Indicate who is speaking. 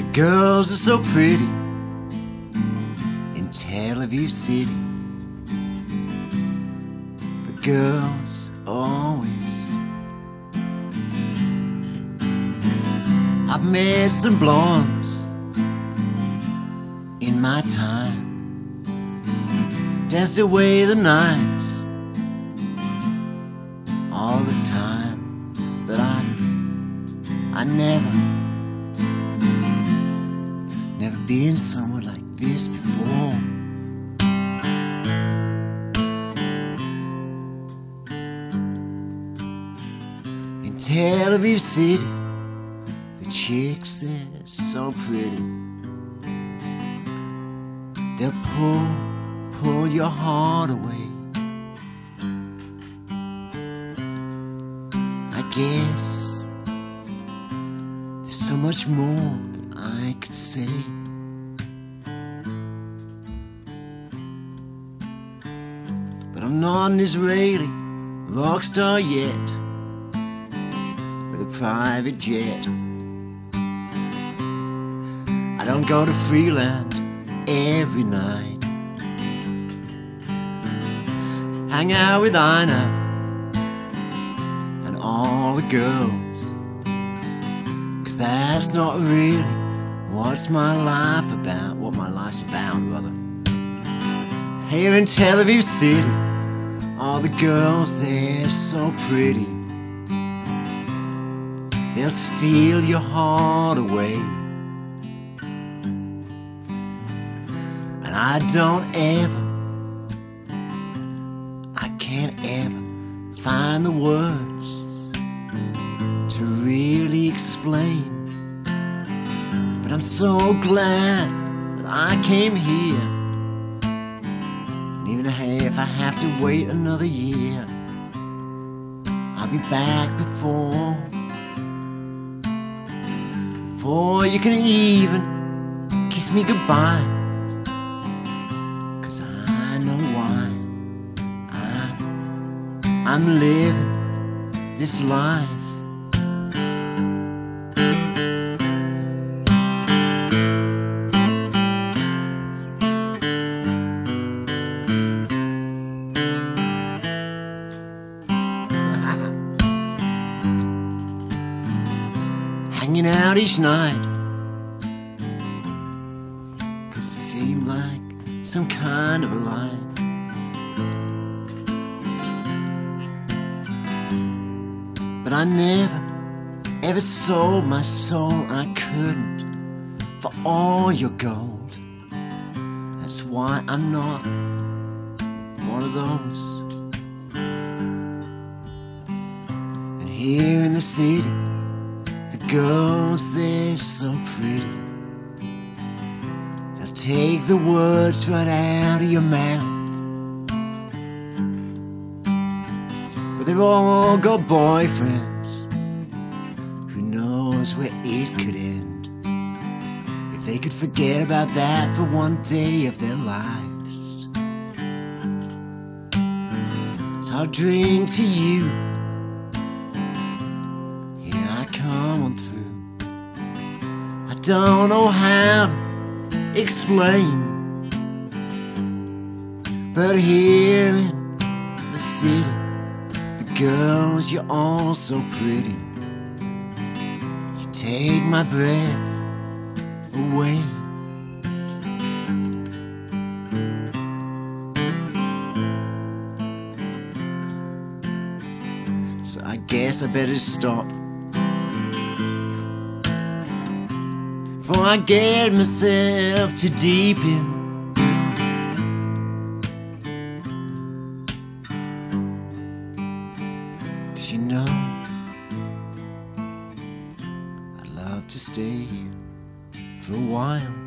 Speaker 1: Girls are so pretty in Tel Aviv City, but girls always. I've met some blondes in my time, danced away the nights all the time, but I never been somewhere like this before. In Tel Aviv City, the chicks, they're so pretty. They'll pull your heart away. I guess there's so much more that I could say. But I'm not an Israeli rock star yet, with a private jet. I don't go to Freeland every night, hang out with Einaf and all the girls, 'cause that's not really what my life's about, brother. Here in Tel Aviv City, all the girls, they're so pretty. They'll steal your heart away. And I can't ever find the words to really explain. But I'm so glad that I came here. Even if I have to wait another year, I'll be back before you can even kiss me goodbye. 'Cause I know why I'm living this life. Hanging out each night could seem like some kind of a life, but I never ever sold my soul. I couldn't for all your gold. That's why I'm not one of those. And here in the city, girls, they're so pretty. They'll take the words right out of your mouth, but they've all got boyfriends. Who knows where it could end if they could forget about that for one day of their lives. So I'll drink to you. Come on through. I don't know how to explain, but here in the city, the girls, you're all so pretty. You take my breath away. So I guess I better stop before I get myself too deep in. 'Cause you know, I'd love to stay here for a while.